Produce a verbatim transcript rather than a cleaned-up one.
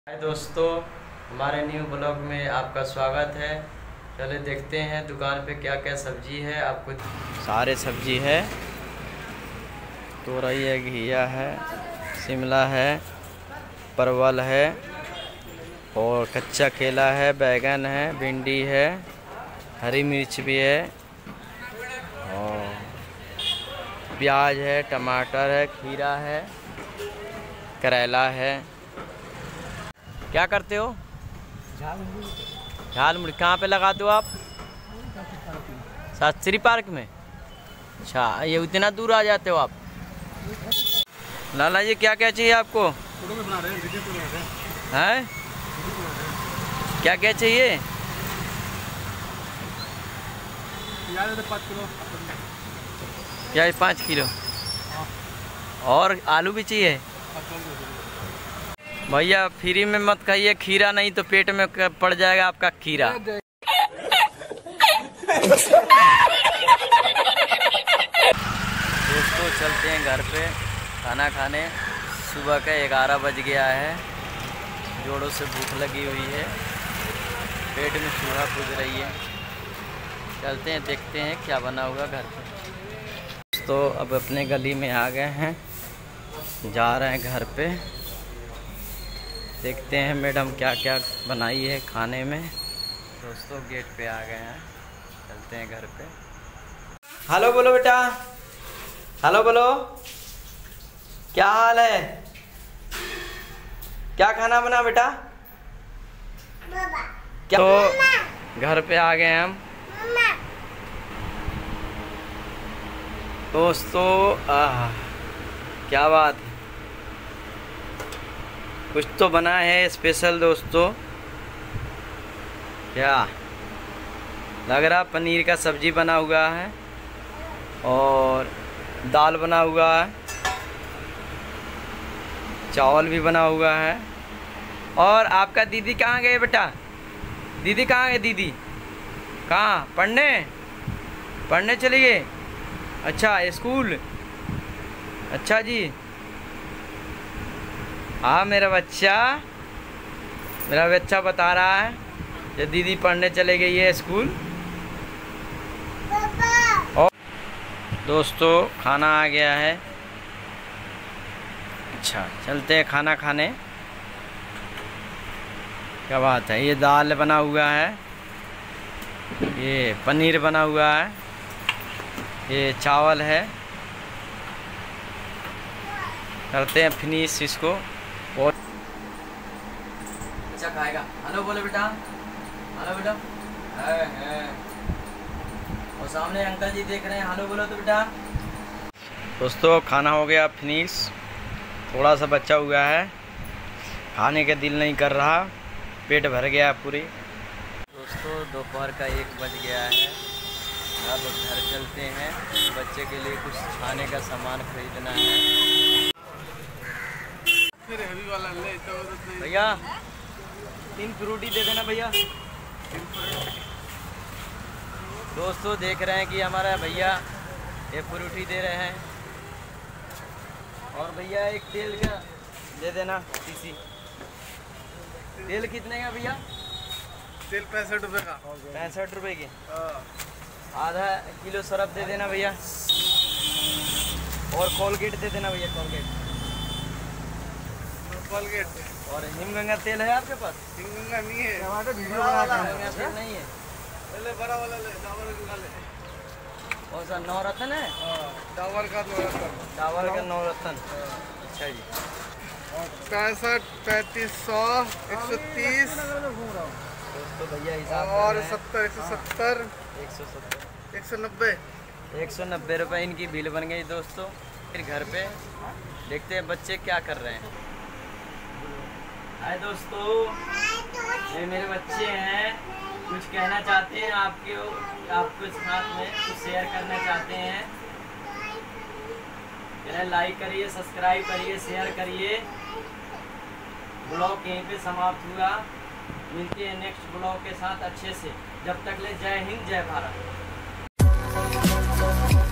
हाय दोस्तों, हमारे new blog में आपका स्वागत है। चले देखते हैं दुकान पे क्या क्या सब्जी है। आपको सारे सब्जी है, तोरई है, घिया है, शिमला है, परवल है और कच्चा केला है, बैगन है, भिंडी है, हरी मिर्च भी है और प्याज है, टमाटर है, खीरा है, करेला है। क्या करते हो? झाल मुड़ी कहाँ पे लगाते हो आप? शास्त्री पार्क में। अच्छा, ये इतना दूर आ जाते हो आप? लाला जी क्या क्या चाहिए आपको? हैं? क्या क्या चाहिए? प्याज पाँच किलो और आलू भी चाहिए। भैया फ्री में मत खाइए खीरा, नहीं तो पेट में पड़ जाएगा आपका खीरा। दोस्तों चलते हैं घर पे खाना खाने। सुबह का ग्यारह बज गया है, जोड़ों से भूख लगी हुई है, पेट में चूहा कूद रही है। चलते हैं देखते हैं क्या बना होगा घर पे। दोस्तों अब अपने गली में आ गए हैं, जा रहे हैं घर पे। देखते हैं मैडम क्या क्या बनाई है खाने में। दोस्तों गेट पे आ गए हैं, चलते हैं घर पे। हेलो बोलो बेटा, हेलो बोलो, क्या हाल है? क्या खाना बना बेटा? क्या? तो घर पे आ गए हम दोस्तों। आह क्या बात है, कुछ तो बना है स्पेशल दोस्तों। क्या लग रहा? पनीर का सब्जी बना हुआ है और दाल बना हुआ है, चावल भी बना हुआ है। और आपका दीदी कहाँ गए बेटा? दीदी कहाँ गए? दीदी कहाँ? पढ़ने पढ़ने चली गए? अच्छा स्कूल। अच्छा जी। हाँ मेरा बच्चा मेरा बच्चा बता रहा है कि दीदी पढ़ने चले गई है स्कूल। और दोस्तों खाना आ गया है। अच्छा चलते हैं खाना खाने। क्या बात है, ये दाल बना हुआ है, ये पनीर बना हुआ है, ये चावल है। करते हैं फिनिश इसको। और अच्छा खाएगा। हेलो बोलो बेटा, हेलो बेटा। है है और सामने अंकल जी देख रहे हैं, हेलो बोलो तो बेटा। दोस्तों खाना हो गया फिनिश, थोड़ा सा बचा हुआ है, खाने का दिल नहीं कर रहा, पेट भर गया पूरी। दोस्तों दोपहर का एक बज गया है, अब घर चलते हैं, बच्चे के लिए कुछ खाने का सामान खरीदना है। भैया तीन फ्रूटी दे देना भैया। दोस्तों देख रहे हैं कि हमारा भैया ये फ्रूटी दे रहे हैं। और भैया एक तेल का दे देना शीशी। तेल कितने का भैया? तेल पैंसठ रुपये का। पैंसठ रुपये की। आधा किलो सरफ दे देना भैया। और कोलगेट दे देना भैया, कोलगेट कोलगेट। और हिमगंगा तेल है आपके पास? हिमगंगा नहीं है, टमाटर वीडियो बनाते हैं, तेल नहीं है। ले बड़ा वाला ले, डाबर का ले। और सर नवरत्न है? डाबर का नवरत्न। डाबर का नवरत्न। अच्छा जी। पैंसठ, पैंतीस, सौ, एक सौ तीस दोस्तों भैया हिसाब और सत्तर, एक सौ सत्तर, एक सौ सत्तर, एक सौ नब्बे एक सौ नब्बे रुपये इनकी बिल बन गई दोस्तों। फिर घर पे देखते हैं बच्चे क्या कर रहे हैं। हाय दोस्तों, ये मेरे बच्चे हैं, कुछ कहना चाहते हैं आपके आपके साथ में, कुछ शेयर करना चाहते हैं। लाइक करिए, सब्सक्राइब करिए, शेयर करिए। ब्लॉग यहीं पे समाप्त हुआ, मिलते हैं नेक्स्ट ब्लॉग के साथ अच्छे से। जब तक ले जय हिंद, जय भारत।